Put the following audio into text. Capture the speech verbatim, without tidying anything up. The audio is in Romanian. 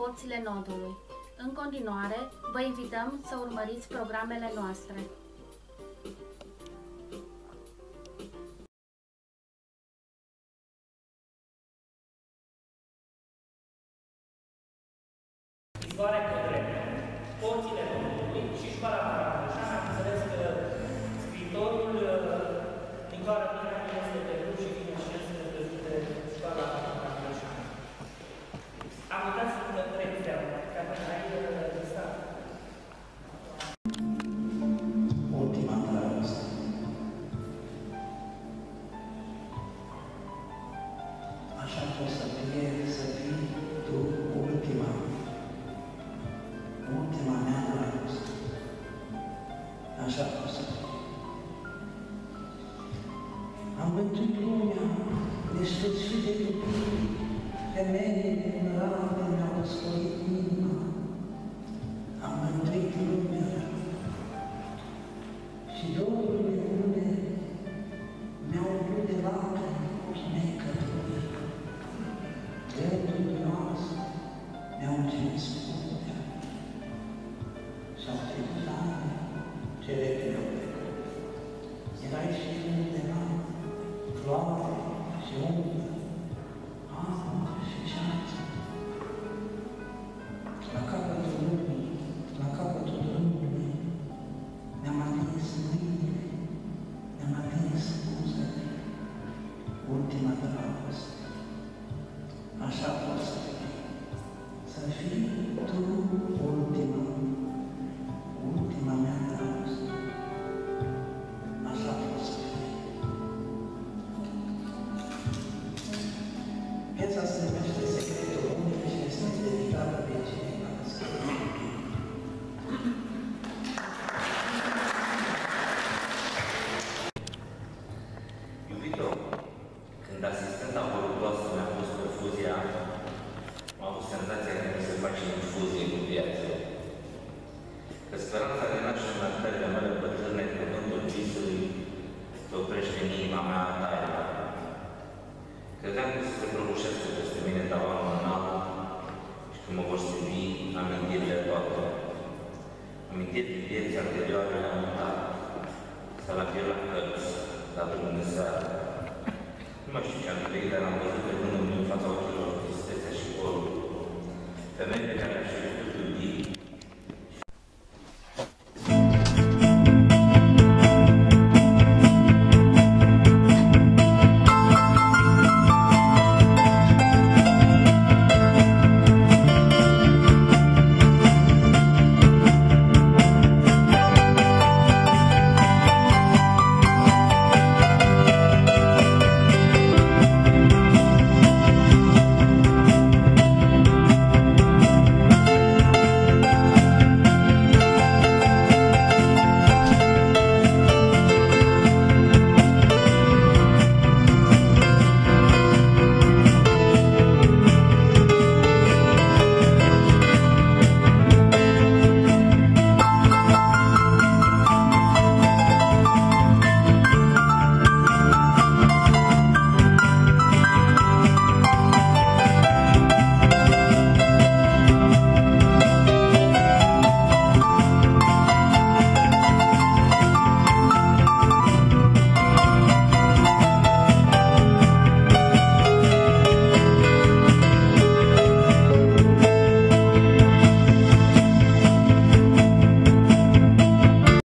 porțile nodului. În continuare, vă invităm să urmăriți programele noastre. Izvoare Codrene, porțile nodului și școala Caramușan. Am înțeles că scriitorul Nicoara Mirea este de grup și vine și este de școala Caramușan. Am uitat să vă trec treaba, că până aici de stat. Ultima dragoste. Așa a fost să fie, să fii tu ultima. Ultima mea dragoste. Așa a fost să fie. Am bătut lumea nesfârșit de iubire. Femeile în rame mi-au răscolit inima. Am mântuit lumea și dorurile bune mi-au umplut de lacrimi ochii mei călători. Gândurile noastre mi-au încins puntea și-au trecut ani ce repede au plecat. Erai și tu undeva, floare și umbră, apă și ceață. La capătul lumii, la capătul drumului, ne-am atins mâinile, ne-am atins buzele, ultima dragoste. Așa a fost să fii. Să fii tu ultima, ultima mea dragoste. Așa a fost să fii. Piesa se numește Secretul Unic și este dedicată Virginei Născării. Iubito, când asistenta voluptoasă mi-a pus perfuzia, am avut senzația că mi se face infuzie cu viață. Că speranța de naște în arterele mele bătrâne, cuvântul visului, se oprește în inima mea taină. Credeam că se prăbușește peste mine tavanul înalt și că mă vor stilbi amintirile toate. Amintiri din vieții anterioare le-am mutat, să la pierd la cărți, la drumul de seară. Nu mai știu ce am trăit, dar am